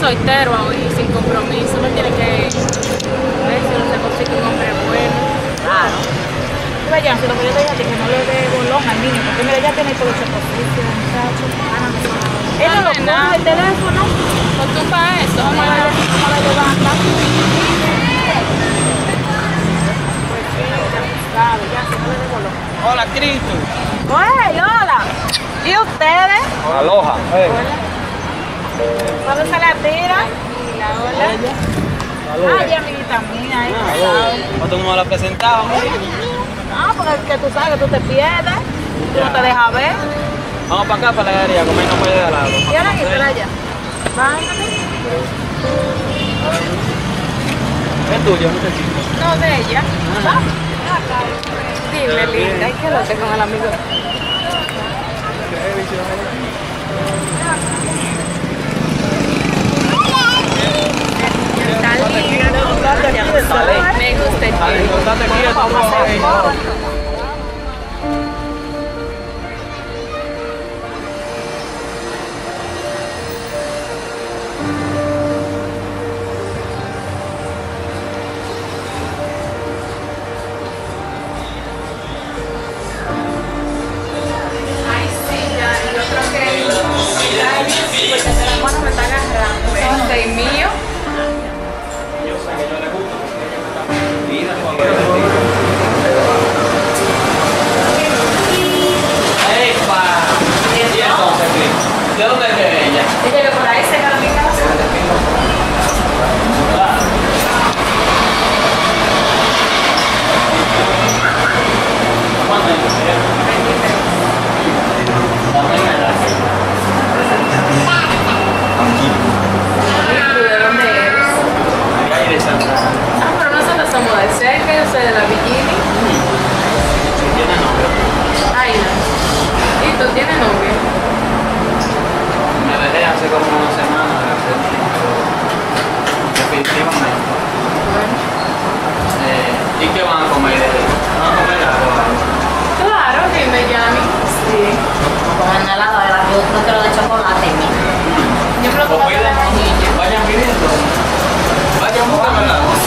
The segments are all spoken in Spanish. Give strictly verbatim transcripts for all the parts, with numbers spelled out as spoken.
soltero hoy, sin compromiso, no tiene que ver si no se consigue un hombre bueno. Claro. Mira, ya, si lo que yo te dije a ti, que no le dé bolón al niño, porque mira, ya tiene todo ese cosito, muchacho. Él no lo coge el teléfono. Pues tú para eso, Vamos a ver cómo la levanta. Pues sí, ya tú sabes, ya, si no le dé bolón. Hola, Cristo. ¡Oye, hola! ¿Y ustedes? Aloha. Hey. ¿Cuándo se la tira? la hola. Aloha. Ay, amiguita mía, ahí Ah, tú sabes. ¿cómo tú me la presentado? Ah, porque es que tú sabes que tú te pierdes, tú no te dejas ver. Vamos para acá, para la galería, comer no puede de lado. ¿Y ahora qué te la ya? Vámonos. Es tuyo, muchachito. No, de ella. Ah. Dime, linda, ¿y qué lo que con el amigo? Está lindo. Me gusta el chico. Estate quieto, Vamos a hacer no. fotos. Ay, sí, ya, yo creo que porque el teléfono me está agarrando. Este es mío. ¿De dónde es ella? Ella que por ahí se queda en mi casa. ¿Cuánto años tiene? ¿De dónde eres? Ahí de Santa. Ah, pero nosotros somos de cerca, yo soy de la Bikini. ¿Tiene nombre? Ay, no. ¿Y tú tienes novio? Me dejé hace como una semana de hacer, pero definitivamente. Bueno. Eh, ¿Y qué van a comer? ¿Van a comer algo? Claro, dime, Yami. Sí. Con el helado de la que otro te lo de chocolate. Yo creo que O va a ser vayan, la vainilla. vayan pidiendo. Vayan buscando el agua.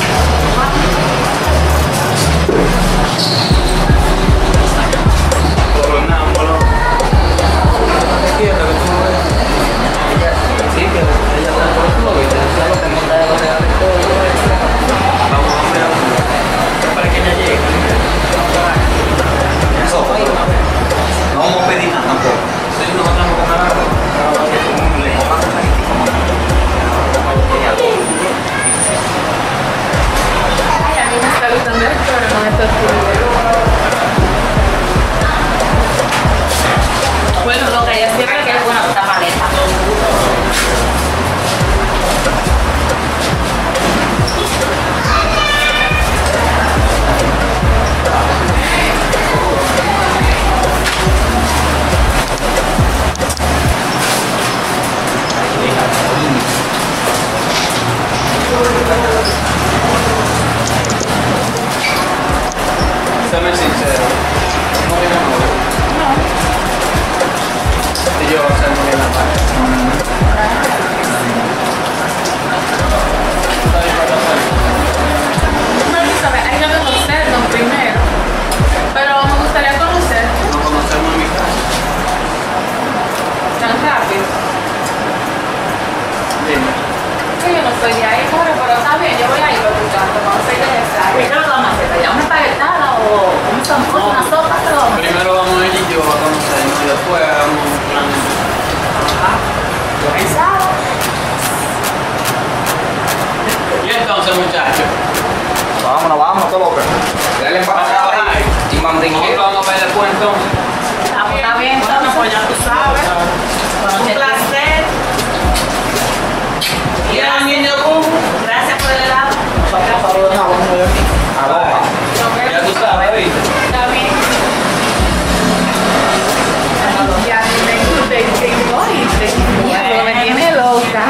Coronándolo. ¿Qué quieres que tú lo veas? Sí, que ella está por tu lobby, ya lo tengo de los reales y todo. Vamos a hacer para que ella llegue. Eso, no vamos a pedir nada tampoco. Si nosotros vamos a comer algo, le vamos a comer y como Ay, a mí me está gustando esto, pero con estos tiempos. Bueno, lo que ella siempre que es buena esta paleta. séme sincero, no tiene novio. No. Y yo hacemos bien la parte. Está bien para hacer. Bueno, ¿sabes? Hay que conocernos primero. Pero me gustaría conocer No conocemos en mi casa. tan rápido. Dime. Que yo no soy de ahí, claro, pero está bien, yo voy a ir a tu casa cuando soy necesario. ¿Qué es lo que vamos a hacer? ¿Ya una espaguetada o un sancocho, una sopa? ¿Qué vamos a hacer? Primero vamos ella y yo a conocernos y después hagamos un plan. Pensado. Y entonces, muchachos, Vámonos, vamos, todo loco. Dale para vamos a acá bajar. y mandingue. Nosotros vamos a ver después entonces. Ah, pues está bien, entonces, pues ya tú sabes. Un placer. Y el niño Q. Gracias por el helado. Aloha. Ya tú sabes, ¿viste? Está bien. Ya te te tengo y te me tiene loca.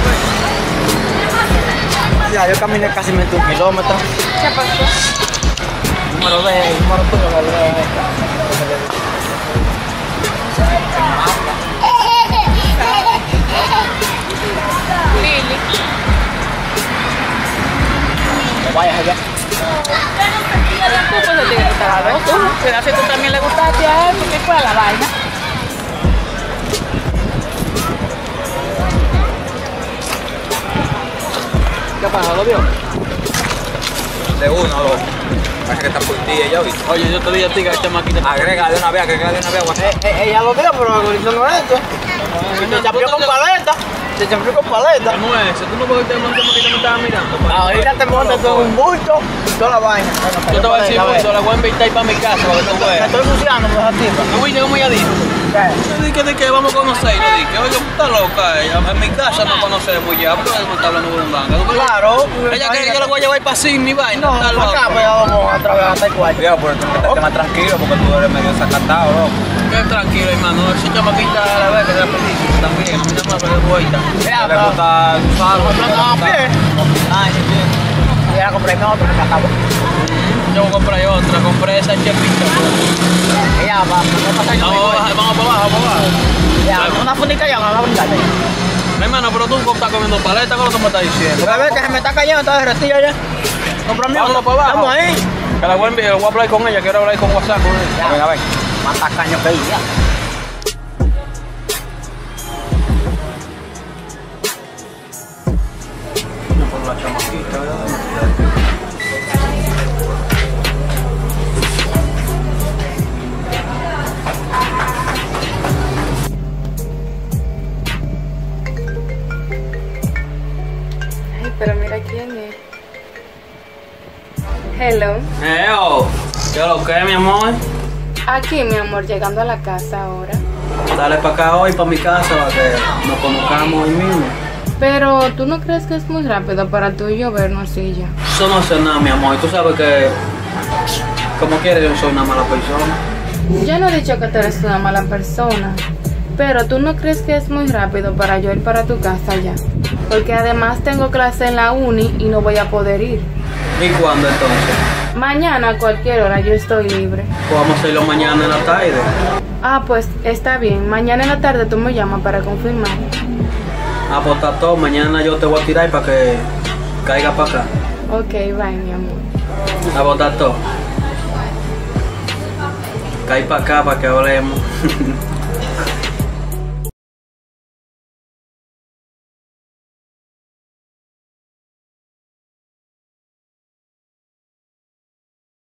Ya, yo caminé casi un kilómetro. ¿Qué pasó? me lo dejes, el número tuyo me lo dejes. Lili. No vayas allá. Tú pues le tienes que gustar a los dos. Pero si tú también le gustaste a él, ¿qué fue la vaina? ¿Qué pasa? ¿Lo vio? De uno, loco. Parece que está por ti ella, ¿viste? Oye, yo te dije a ti que esta máquina... Agrega de una vez, agrega de una vez, guay. Eh, eh, ella lo vio, pero lo hizo no es esto. Se champió con paleta. Se champió con paleta. ¿Cómo es? ¿Tú no puedes tener un tiempo que te me estabas mirando? Ahorita te montas todo un bulto y toda la vaina. Yo te voy a decir, bulto, la voy a invitar para mi casa para que tú Me veas. estoy ensuciando con esa tipa. ¿No viste cómo ella dijo? Yo dije de que vamos a conocerlo, dije, oye, está loca ella. En mi casa no conocemos ya, pero ella me está hablando con un banga. Claro. Ella cree que yo la voy a llevar para Sydney, vaina. No, Está para acá, loca. pues ya vamos a trabajar hasta el cuarto. Cuidado, pero tú que estés más tranquilo porque tú eres medio sacatado, loco. Qué tranquilo, hermano. Ese chamaquita a la vez que es rapidísimo también. A mí no me va a perder vuelta. Mira, Le gusta usar a pie. Ay, sí, sí. Ya compré otro que me acabo. Yo voy a comprar otra, compré esa chepita. Ya, vamos, vamos a pasar. Vamos a bajar, vamos para abajo, para abajo. Ya, una fundita ya, una fundita ya. Mi hermano, pero tú estás comiendo paleta, ¿qué es lo que me estás diciendo? Bebé, que se me está cayendo, está derretido ya. Comprame Vámonos para abajo. Estamos ahí. Que la voy a enviar, voy a hablar con ella, quiero hablar con WhatsApp con ella. Ya, venga, ven. Más tacaño que ella. Por la chamaquita, ¿verdad? Ay, pero mira quién es. Hello. Eo, ¿qué es lo que, mi amor? Aquí, mi amor, llegando a la casa ahora. Dale para acá hoy, para mi casa, para que nos conozcamos hoy mismo. Pero, ¿tú no crees que es muy rápido para tú y yo vernos así ya? Eso no hace nada, mi amor. Tú sabes que, como quieres, yo soy una mala persona. Yo no he dicho que tú eres una mala persona. Pero, ¿tú no crees que es muy rápido para yo ir para tu casa ya? Porque además tengo clase en la uni y no voy a poder ir. ¿Y cuándo entonces? Mañana a cualquier hora yo estoy libre. Pues vamos a hacerlo mañana en la tarde. Ah, pues está bien. Mañana en la tarde tú me llamas para confirmar. Ah, pues está todo. Mañana yo te voy a tirar para que caiga para acá. Ok, bye, mi amor. Ah, pues está todo. Cae para acá para que hablemos.